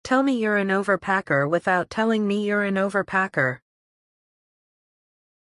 Tell me you're an overpacker without telling me you're an overpacker.